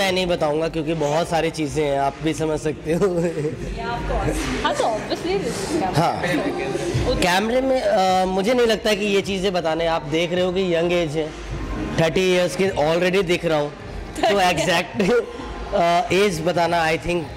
मैं नहीं बताऊंगा क्योंकि बहुत सारी चीज़ें हैं, आप भी समझ सकते हो। हाँ, कैमरे में मुझे नहीं लगता कि ये चीज़ें बताने, आप देख रहे हो कि यंग एज है, 30 इयर्स की ऑलरेडी दिख रहा हूँ, तो एग्जैक्ट एज बताना आई थिंक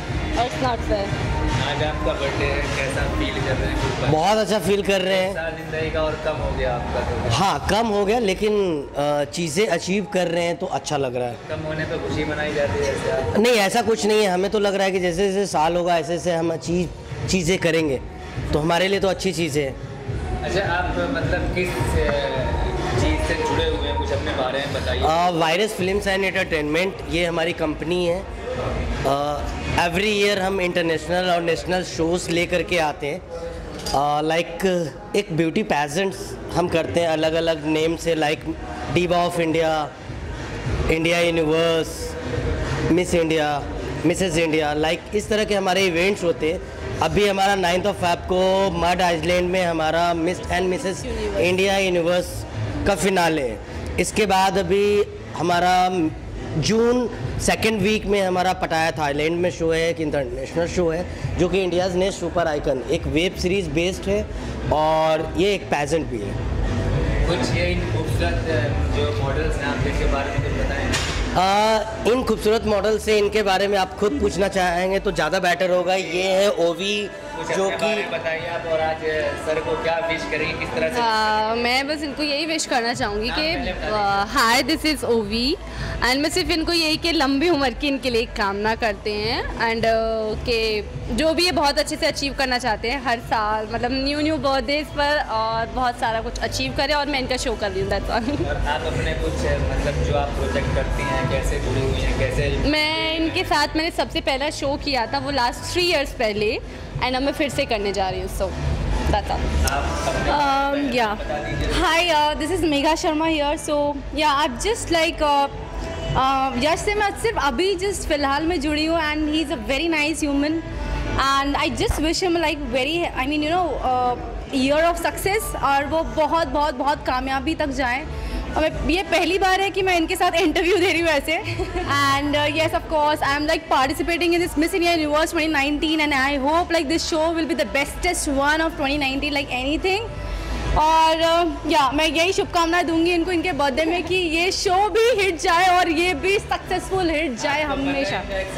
आज आपका बर्थडे है, कैसा फील कर रहे हैं? बहुत अच्छा फील कर रहे हैं। साल जिंदगी का और कम हो गया आपका तो? हाँ, कम हो गया, लेकिन चीज़ें अचीव कर रहे हैं तो अच्छा लग रहा है। कम होने पे खुशी मनाई जाती है ऐसे आप? नहीं, ऐसा कुछ नहीं है, हमें तो लग रहा है कि जैसे जैसे साल होगा ऐसे ऐसे हम चीज़ें करेंगे तो हमारे लिए तो अच्छी चीज़ें हैं। अच्छा, आप मतलब किस चीज़ से जुड़े हुए हैं, कुछ अपने बारे में बताइए। वायरस फिल्म्स एंड एंटरटेनमेंट, ये हमारी कंपनी है। एवरी ईयर हम इंटरनेशनल और नेशनल शोज़ ले करके आते हैं। लाइक एक ब्यूटी पैजेंट्स हम करते हैं अलग अलग नेम से, like diva of India, India universe, miss India, Mrs India, like इस तरह के हमारे इवेंट्स होते हैं। अभी हमारा 9 फ़रवरी को मड आइलैंड में हमारा miss and Mrs India universe का फिनाले है। इसके बाद अभी हमारा जून 2nd वीक में हमारा पटाया थाईलैंड में शो है, एक इंटरनेशनल शो है जो कि इंडियाज़ नेक्स्ट सुपर आइकन, एक वेब सीरीज़ बेस्ड है और ये एक पैजेंट भी है। कुछ ये इन खूबसूरत जो मॉडल्स हैं आप इनके बारे में कुछ बताएं। इन खूबसूरत मॉडल से इनके बारे में आप खुद पूछना चाहेंगे तो ज़्यादा बेटर होगा। ये है ओवी, जो कि बताइए आप, और आज सर को क्या विश करेंगे, किस तरह से? मैं बस इनको यही विश करना चाहूँगी कि hi this is Ovi, and मैं सिर्फ इनको यही कि लंबी उम्र की इनके लिए कामना करते हैं, एंड कि जो भी ये बहुत अच्छे से अचीव करना चाहते हैं हर साल, मतलब न्यू बर्थडेज पर, और बहुत सारा कुछ अचीव करें, और मैं इनका शो कर रही हूँ। और आप अपने कुछ मतलब जो आप प्रोजेक्ट करती हैं कैसे जुड़ी हुई हैं, कैसे? मैं इनके साथ मैंने सबसे पहला शो किया था वो लास्ट 3 इयर्स पहले, एंड अब मैं फिर से करने जा रही हूँ। सो Hi, this is Megha Sharma here. So yeah, I've just like यश से मैं सिर्फ अभी जस्ट फिलहाल में जुड़ी हूँ, and he is a very nice human, and I just wish him like very, I mean you know, year of success, और वो बहुत बहुत बहुत कामयाबी तक जाएँ। और ये पहली बार है कि मैं इनके साथ इंटरव्यू दे रही हूँ ऐसे, and yes of course I am like participating in this miss India universe 2019, and I hope like this show will be the bestest one of 2019 like anything. और या मैं यही शुभकामनाएं दूंगी इनको इनके बर्थडे में कि ये शो भी हिट जाए और ये भी सक्सेसफुल हिट जाए हमेशा।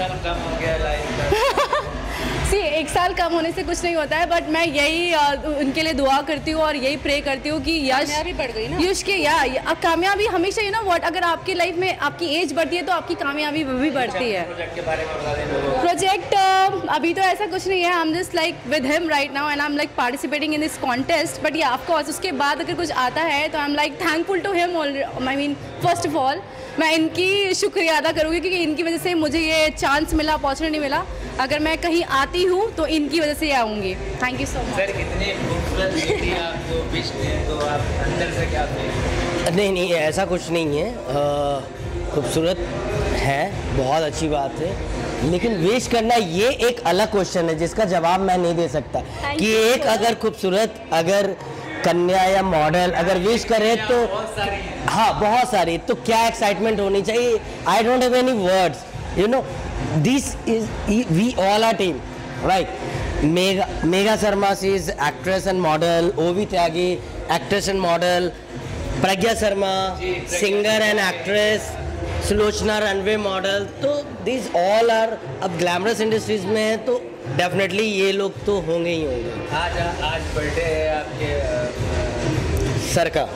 सी, 1 साल कम होने से कुछ नहीं होता है, बट मैं यही उनके लिए दुआ करती हूँ और यही प्रे करती हूँ कि यश भी बढ़ गई ना, यश के या कामयाबी हमेशा, यू नो व्हाट, अगर आपकी लाइफ में आपकी एज बढ़ती है तो आपकी कामयाबी भी बढ़ती है। प्रोजेक्ट अभी तो ऐसा कुछ नहीं है, I am just like with him right now, and I am like participating in this contest, but yeah of course उसके बाद अगर कुछ आता है तो I am like thankful to him. I mean first of all मैं इनकी शुक्रिया अदा करूँगी क्योंकि इनकी वजह से मुझे ये चांस मिला, अपॉर्चुनिटी मिला। अगर मैं कहीं आती हूँ तो इनकी वजह से आऊँगी। Thank you so much. Sir, कितनी खूबसूरत बेटी आपको विश दें तो आप अंदर से क्या फील? नहीं, ऐसा कुछ नहीं है, खूबसूरत है, बहुत अच्छी बात है, लेकिन विश करना ये एक अलग क्वेश्चन है जिसका जवाब मैं नहीं दे सकता कि एक अगर खूबसूरत अगर कन्या या मॉडल अगर विश करे तो हाँ बहुत सारी, तो क्या एक्साइटमेंट होनी चाहिए। I don't have any words, you know, this is we all are team, right. Megha Sharma, she is actress and model, Ovi Tyagi actress and model, Prajna Sharma singer and actress, Sulochana runway model, तो दिस ऑल आर अब glamorous industries में है तो definitely ये लोग तो होंगे ही होंगे। आज बर्थडे है आपके सर का।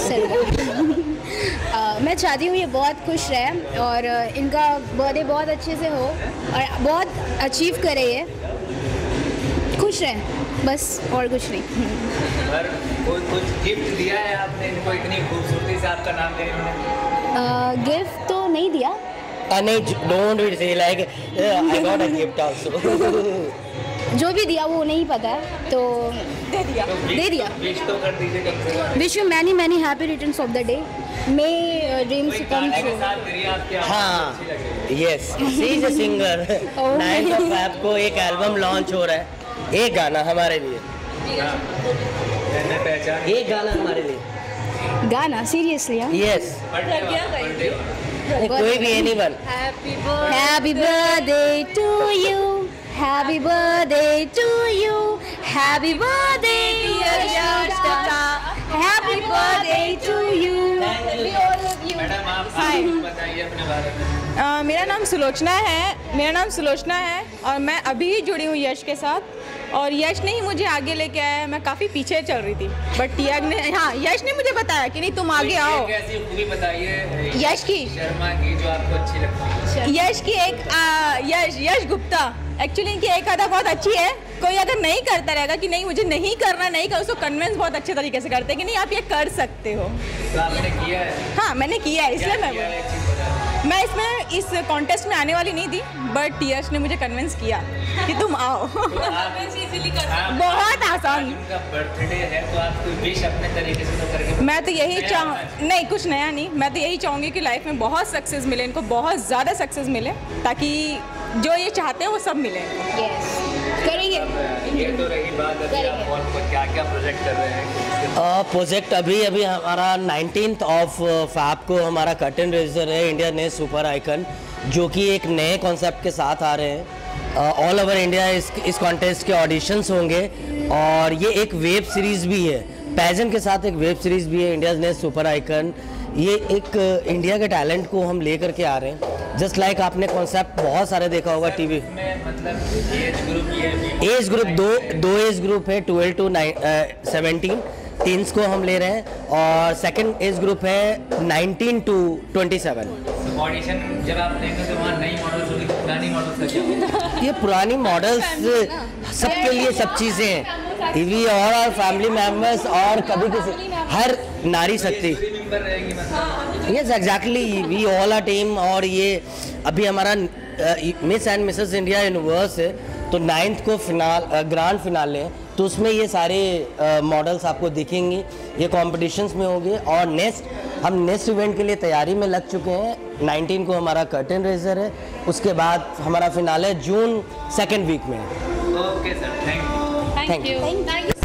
मैं चाहती हूँ ये बहुत खुश रहे और इनका बर्थडे बहुत अच्छे से हो और बहुत अचीव करे, ये खुश रहें बस, और कुछ नहीं। और कुछ गिफ्ट दिया है आपने इनको, इतनी खूबसूरती से आपका नाम ले रहे हैं? गिफ्ट तो नहीं दिया। नहीं, don't say like I got a gift also. जो भी दिया वो नहीं पता है तो दे दिया। विश तो कर दीजिए कम से कम। Wish you many many happy returns of the day, may dreams come true. हाँ, yes, she is a singer. 9 फ़रवरी को एक एल्बम लॉन्च हो रहा है, एक गाना हमारे लिए, पहचान एक गाना हमारे लिए, गाना सीरियसली? यस। कोई भी anyone. Happy birthday to you. Happy birthday to you. Happy birthday dear Yash Kaka. Happy birthday to you. Madam आप बताइए अपने बारे में। मेरा नाम सुलोचना है और मैं अभी ही जुड़ी हूँ यश के साथ। और यश ने ही मुझे आगे लेके आया, मैं काफ़ी पीछे चल रही थी, बट यश ने मुझे बताया कि नहीं तुम आगे आओ। कैसी खूबी बताइए यश की शर्मा की जो आपको अच्छी लगती है। यश की एक यश गुप्ता, एक्चुअली इनकी एक आधा बहुत अच्छी है। कोई अगर नहीं करता रहेगा कि नहीं मुझे नहीं करना, उसको कन्विंस बहुत अच्छे तरीके से करते हैं कि नहीं आप ये कर सकते हो। तो आपने किया है? हाँ मैंने किया है, इसलिए मैं इसमें इस कॉन्टेस्ट में आने वाली नहीं थी, बट यश ने मुझे कन्विंस किया कि तुम आओ। बहुत आसान। उनका बर्थडे है तो आप कोई विश अपने तरीके से तो करके। मैं तो यही नहीं कुछ नया नहीं, मैं तो यही चाहूँगी कि लाइफ में बहुत सक्सेस मिले इनको, बहुत ज़्यादा सक्सेस मिले, ताकि जो ये चाहते हैं वो सब मिले। करेंगे। ये तो रही बात, अभी आप और क्या क्या प्रोजेक्ट कर रहे हैं? प्रोजेक्ट अभी हमारा 19th ऑफ फैब को हमारा कर्टन रेजर है, इंडिया ने सुपर आइकन, जो कि एक नए कॉन्सेप्ट के साथ आ रहे हैं। ऑल ओवर इंडिया इस कॉन्टेस्ट के ऑडिशंस होंगे और ये एक वेब सीरीज़ भी है, पैजन के साथ एक वेब सीरीज़ भी है, इंडिया ने सुपर आइकन। ये एक इंडिया के टैलेंट को हम लेकर के आ रहे हैं। जस्ट लाइक आपने कॉन्सेप्ट बहुत सारे देखा होगा टीवी में, मतलब एज ग्रुप दो एज ग्रुप है, 12 to 17 टीन्स को हम ले रहे हैं, और सेकंड एज ग्रुप है 19 to 27। ऑडिशन जब आप लेंगे तो वहाँ नई मॉडल्स होगी, पुरानी मॉडल्स का क्या होगा? ये पुरानी मॉडल्स सबके लिए सब चीज़ें हैं, टीवी और फैमिली मेम्बर्स और कभी किसी हर नारी शक्ति। Yes exactly, we all are team. और ये अभी हमारा miss and Mrs India universe है, तो 9th को ग्रैंड फिनाले है, तो उसमें ये सारे मॉडल्स आपको दिखेंगे, ये कॉम्पिटिशन्स में होंगे। और हम नेक्स्ट इवेंट के लिए तैयारी में लग चुके हैं। 19 को हमारा कर्टन रेजर है, उसके बाद हमारा फिनाले जून 2nd वीक में है। Okay sir, thank you. Thank you.